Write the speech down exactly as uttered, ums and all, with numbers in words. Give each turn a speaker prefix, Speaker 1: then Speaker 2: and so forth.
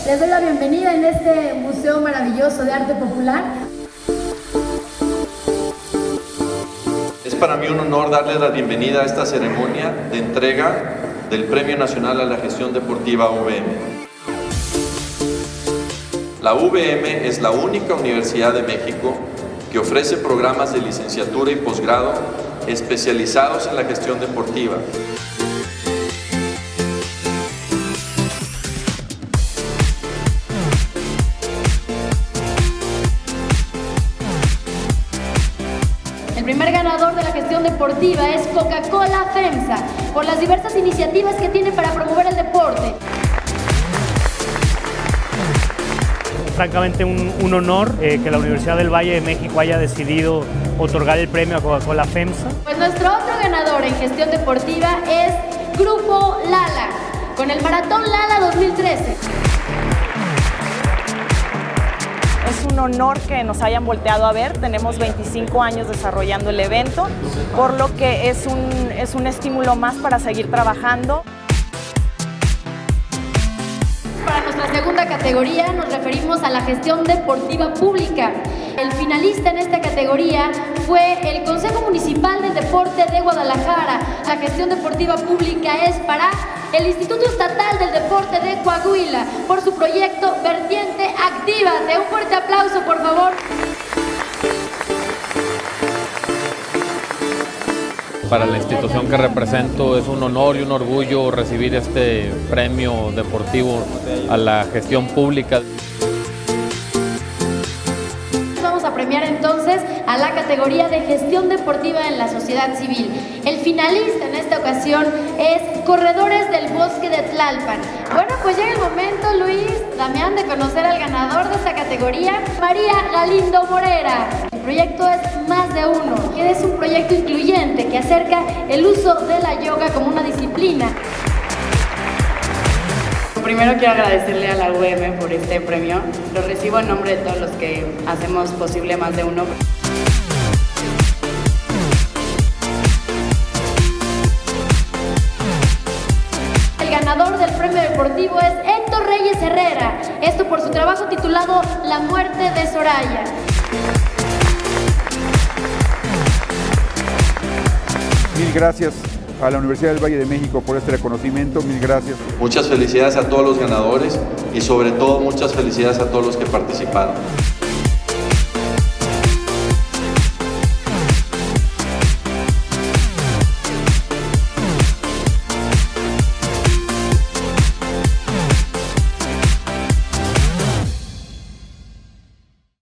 Speaker 1: les doy la bienvenida en este museo maravilloso de arte popular.
Speaker 2: Es para mí un honor darles la bienvenida a esta ceremonia de entrega del Premio Nacional a la Gestión Deportiva U V M. La U V M es la única universidad de México que ofrece programas de licenciatura y posgrado especializados en la gestión deportiva.
Speaker 1: El primer ganador de la gestión deportiva es Coca-Cola FEMSA, por las diversas iniciativas que tiene para promover el deporte.
Speaker 3: Francamente un, un honor eh, que la Universidad del Valle de México haya decidido otorgar el premio a Coca-Cola FEMSA.
Speaker 1: Pues nuestro otro ganador en gestión deportiva es Grupo Lala, con el Maratón Lala dos mil trece.
Speaker 4: Es un honor que nos hayan volteado a ver, tenemos veinticinco años desarrollando el evento, por lo que es un, es un estímulo más para seguir trabajando.
Speaker 1: Para nuestra segunda categoría nos referimos a la gestión deportiva pública. El finalista en esta categoría fue el Consejo Municipal del Deporte de Guadalajara. La gestión deportiva pública es para el Instituto Estatal del Deporte de Coahuila por su proyecto Vertiente Actívate. Un fuerte aplauso, por favor.
Speaker 5: Para la institución que represento es un honor y un orgullo recibir este premio deportivo a la gestión pública.
Speaker 1: Vamos a premiar entonces a la categoría de gestión deportiva en la sociedad civil. El finalista en esta ocasión es Corredores del Bosque de Tlalpan. Bueno, pues llega el momento, Luis, Damián, de conocer al ganador de esta categoría, María Galindo Morera. El proyecto es Más de Uno, que es un proyecto incluyente que acerca el uso de la yoga como una disciplina.
Speaker 6: Primero quiero agradecerle a la U V M por este premio. Lo recibo en nombre de todos los que hacemos posible Más de Uno.
Speaker 1: El ganador del premio deportivo es Héctor Reyes Herrera. Esto por su trabajo titulado La muerte de Soraya.
Speaker 7: Mil gracias a la Universidad del Valle de México por este reconocimiento, mil gracias.
Speaker 2: Muchas felicidades a todos los ganadores y sobre todo muchas felicidades a todos los que participaron.